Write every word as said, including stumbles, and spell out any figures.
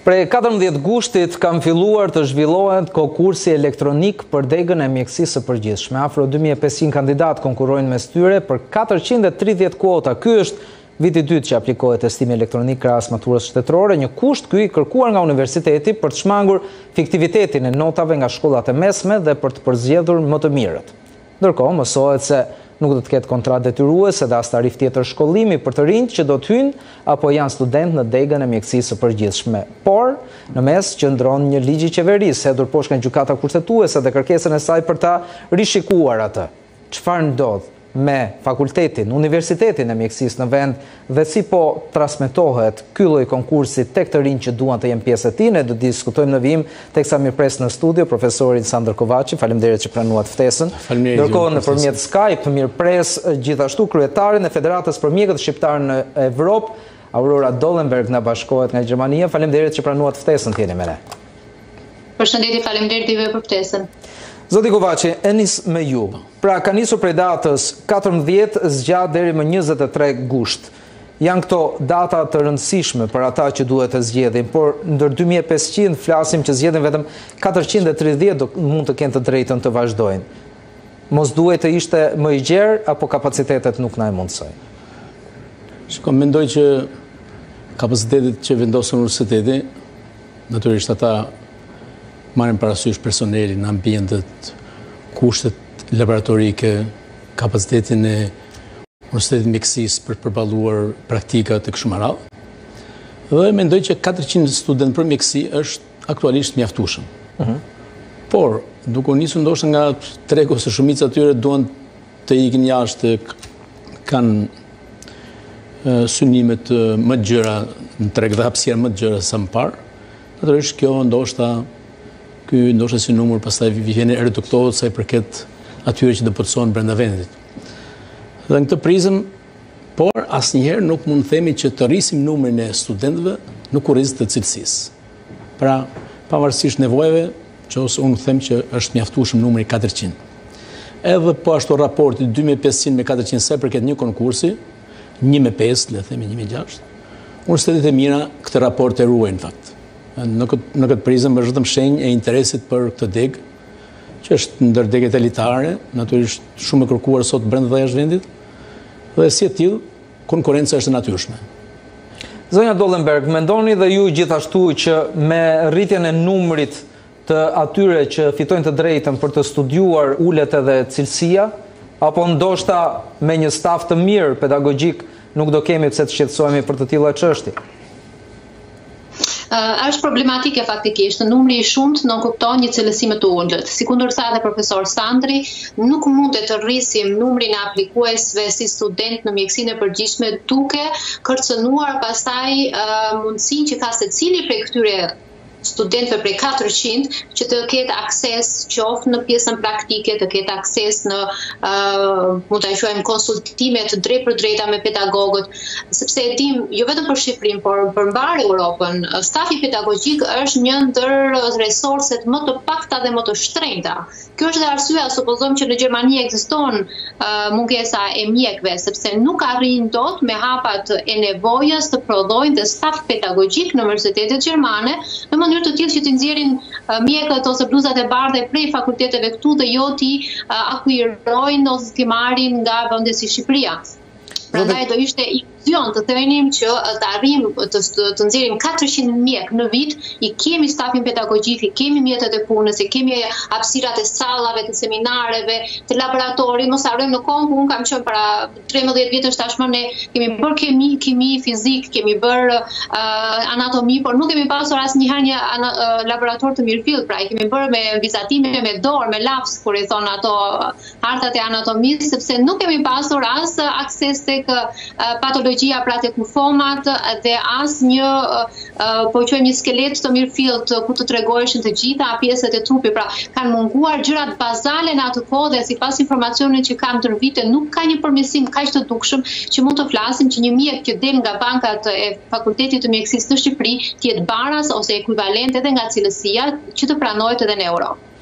Prej katërmbëdhjetë gushtit kam filluar të zhvillohet konkursi elektronik për degën e mjekësisë së përgjithshme. Afro dy mijë e pesëqind kandidat konkurrojnë mes tyre për katërqind e tridhjetë kuota. Ky është viti i dytë që aplikohet testimi elektronik krahas maturës shtetërore, një kusht ky i kërkuar nga universiteti për të shmangur fiktivitetin e notave nga shkollat e mesme dhe për të përzgjedhur më të mirët. Ndërkohë, mësohet se nuk do të ketë kontratë detyruese dhe as tarif tjetër shkollimi për të rinjt që do të hyjnë apo janë student në degën e mjekësisë së përgjithshme. Por, në mes qëndron një ligj i qeverisë hedhur poshtë nga gjykata kushtetuese dhe kërkesën e saj për ta rishikuar atë. Çfarë ndodh me fakultetin, universitetin e mjekësisë në vend dhe si po transmetohet ky lloj konkursi tek të rinj që duan të jenë pjesë e tij, ne do të diskutojmë në vijim teksa mirëpres në studio profesorin Sandër Kovaçi. Faleminderit që pranuat ftesën. Ndërkohë nëpërmjet Skype mirëpres gjithashtu kryetarin e Federatës për mjekët shqiptar në Evropë, Aurora Dollenberg, na bashkohet nga Gjermania. Faleminderit që pranuat ftesën, jeni me ne. Përshëndetje, faleminderit juve për ftesën. Zoti Kovaçi, e nis me ju. Pra, ka nisur prej datës katërmbëdhjetë zgjat deri më njëzet e tre gusht. Janë këto data të rëndësishme për ata që duhet të zgjedhin, por ndër dy mijë e pesëqind flasim që zgjedhin vetëm katërqind e tridhjetë do mund të kenë të drejtën të vazhdojnë. Mos duhet të ishte më i gjerë apo kapacitetet nuk na e mundsojnë? Shiko, mendoj që kapacitetet që vendosën universiteti, natyrisht ata marrin parasysh personelin, ambientet, kushtet laboratorike, kapacitetin e Universitetit Mjekësisë për të përballuar praktika të kështu me radhë. Dhe mendoj që katërqind student për mjekësi është aktualisht mjaftueshëm. Uh -huh. Por, duke u nisur ndoshta nga tregu ose shumica e tyre duan të ikin jashtë, kanë synimet më të gjëra në treg dhe hapësira më të gjëra sa më parë. Natyrisht kjo ndoshta ky ndoshta si numër pastaj vjen e reduktohet sa i përket atyre që do përcohen brenda vendit. Dhe në këtë prizëm, por asnjëherë nuk mund të themi që të rrisim numrin e studentëve në kurrizë të cilësisë. Pra, pavarësisht nevojave, që ose unë them që është mjaftueshëm numri katërqind. Edhe po ashtu raporti dy mijë e pesëqind me katërqind sa përket një konkursi, një me pesë, le të themi një me gjashtë. Universitetet e mira këtë raport e ruajnë në fakt. Në këtë, në këtë prizëm është vetëm shenjë e interesit për këtë degë, që është ndër degët elitare, natyrisht shumë e kërkuar sot brenda dhe jashtë vendit, dhe si e tillë konkurenca është e natyrshme. Zonja Dollenberg, mendoni dhe ju gjithashtu që me rritjen e numrit të atyre që fitojnë të drejtën për të studiuar ulet edhe cilësia, apo ndoshta me një staf të mirë pedagogjik nuk do kemi pse të shqetësohemi për të tilla çështje? Uh, është problematike faktikisht, numri i shumt nuk kupton një cilësi më të ulët. Sikundër sa dhe profesor Sandri, nuk mundet të rrisim numrin e aplikuesve si student në mjekësinë e përgjithshme duke kërcënuar pastaj uh, mundësinë që ka secili prej këtyre studentëve prej katërqind që të ketë akses qoftë në pjesën praktike, të ketë akses në uh, mund ta quajmë konsultime të drejtë për drejta me pedagogët, sepse e dim jo vetëm për Shqipërinë, por për mbar Europën, stafi pedagogjik është një ndër resorset më të pakta dhe më të shtrenjta. Kjo është dhe arsyeja, supozojmë që në Gjermani ekziston uh, mungesa e mjekëve, sepse nuk arrin dot me hapat e nevojës të prodhojnë dhe staf pedagogjik në universitetet gjermane në mënyrë të tillë që të nxjerrin uh, mjekët ose bluzat e bardha prej fakulteteve këtu dhe jo ti uh, akuirojnë ose të marrin nga vende si Shqipëria. Prandaj do ishte iluzion të thenim që të arrijmë të, të nxjerrim katërqind mjek në vit, i kemi stafin pedagogjik, i kemi mjetet e punës, i kemi hapësirat e sallave, të seminareve, të laboratorit. Mos harrojmë në kohën ku unë kam qenë para trembëdhjetë vjetësh tashmë, ne kemi bërë kemi, kimi, fizik, kemi bërë uh, anatomi, por nuk kemi pasur asnjëherë një uh, laborator të mirëfillt. Pra, i kemi bërë me vizatime me dorë, me laps, kur i thon ato hartat e anatomisë, sepse nuk kemi pasur as akses tek patologjia, pra tek kufomat dhe as një po quajmë një skelet të mirëfillt ku të tregoheshin të gjitha pjesët e trupit. Pra kanë munguar gjërat bazale në atë kohë dhe sipas informacionit që kam tër vite nuk ka një përmirësim kaq të dukshëm që mund të flasim që një mjek që del nga bankat e Fakultetit të Mjekësisë në Shqipëri të jetë baras ose ekuivalent edhe nga cilësia që të pranohet edhe në Europë.